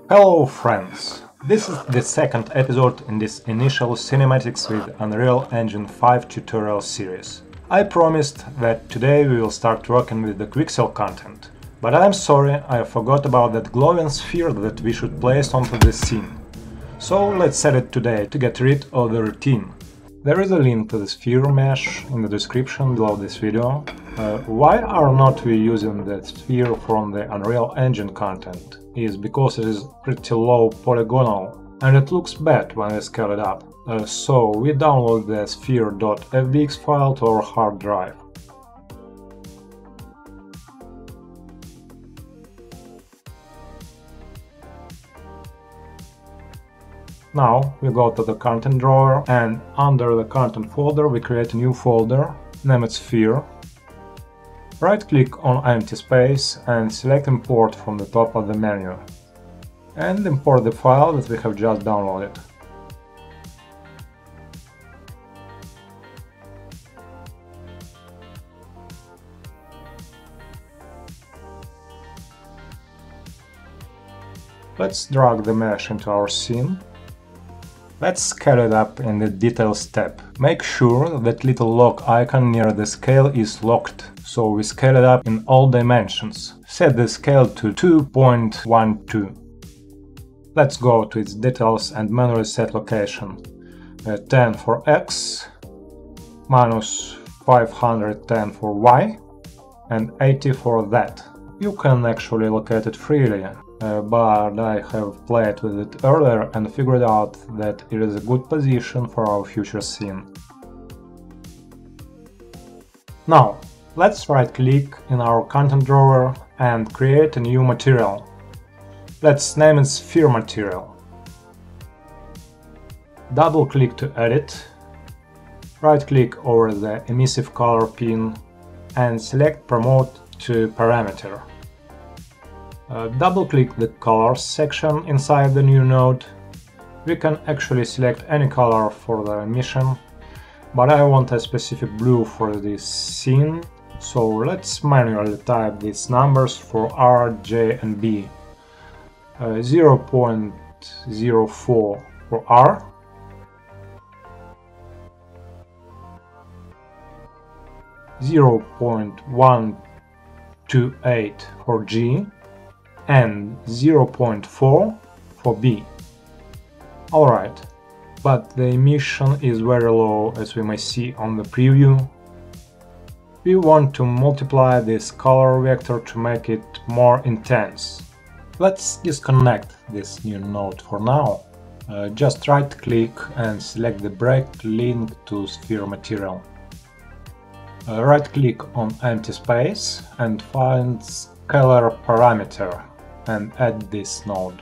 Hello friends! This is the second episode in this initial cinematics with Unreal Engine 5 tutorial series. I promised that today we will start working with the Quixel content, but I'm sorry, I forgot about that glowing sphere that we should place onto the scene. So let's set it today to get rid of the routine. There is a link to the sphere mesh in the description below this video. Why are not we using the sphere from the Unreal Engine content? Is because it is pretty low polygonal and it looks bad when we scale it up. So we download the sphere.fbx file to our hard drive. Now we go to the content drawer and under the content folder we create a new folder, name it sphere. Right-click on empty space and select import from the top of the menu. And import the file that we have just downloaded. Let's drag the mesh into our scene. Let's scale it up in the Details tab. Make sure that little lock icon near the scale is locked, so we scale it up in all dimensions. Set the scale to 2.12. Let's go to its details and manually set location. 10 for X, minus 510 for Y, and 80 for Z. You can actually locate it freely. But I have played with it earlier and figured out that it is a good position for our future scene. Now, let's right-click in our content drawer and create a new material. Let's name it Sphere Material. Double-click to edit, right-click over the emissive color pin and select Promote to Parameter. Double-click the Colors section inside the new node. We can actually select any color for the emission, but I want a specific blue for this scene, so let's manually type these numbers for R, J and B. 0.04 for R, 0.128 for G, and 0.4 for B. Alright, but the emission is very low, as we may see on the preview. We want to multiply this color vector to make it more intense. Let's disconnect this new node for now. Just right-click and select the break link to Sphere Material. Right-click on empty space and find Scalar Parameter and add this node.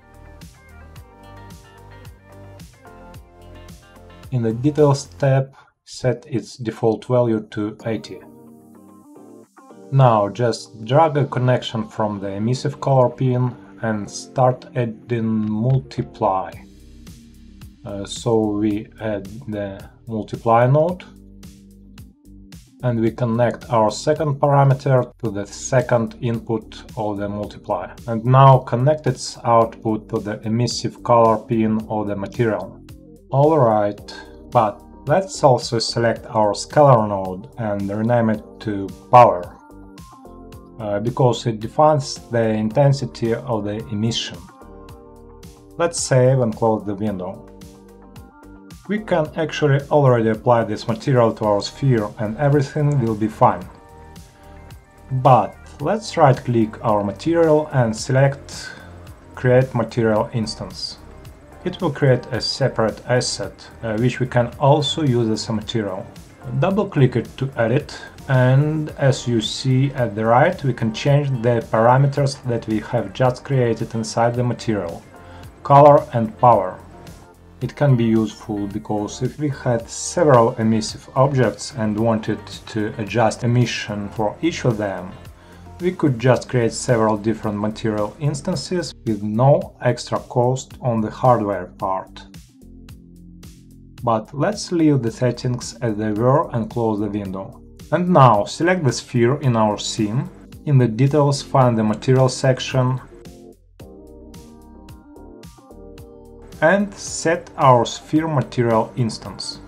In the Details tab, set its default value to 80. Now just drag a connection from the emissive color pin and start adding multiply. So we add the multiply node and we connect our second parameter to the second input of the multiply. And now connect its output to the emissive color pin of the material. Alright, but let's also select our scalar node and rename it to Power, because it defines the intensity of the emission. Let's save and close the window. We can actually already apply this material to our sphere and everything will be fine. But let's right-click our material and select Create Material Instance. It will create a separate asset, which we can also use as a material. Double-click it to edit, and as you see at the right, we can change the parameters that we have just created inside the material, color and power. It can be useful because if we had several emissive objects and wanted to adjust emission for each of them, we could just create several different material instances with no extra cost on the hardware part. But let's leave the settings as they were and close the window. And now select the sphere in our scene. In the details find the material section and set our sphere material instance.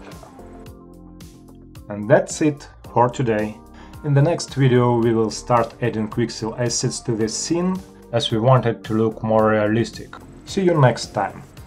And that's it for today. In the next video we will start adding pixel assets to the scene, as we want it to look more realistic. See you next time!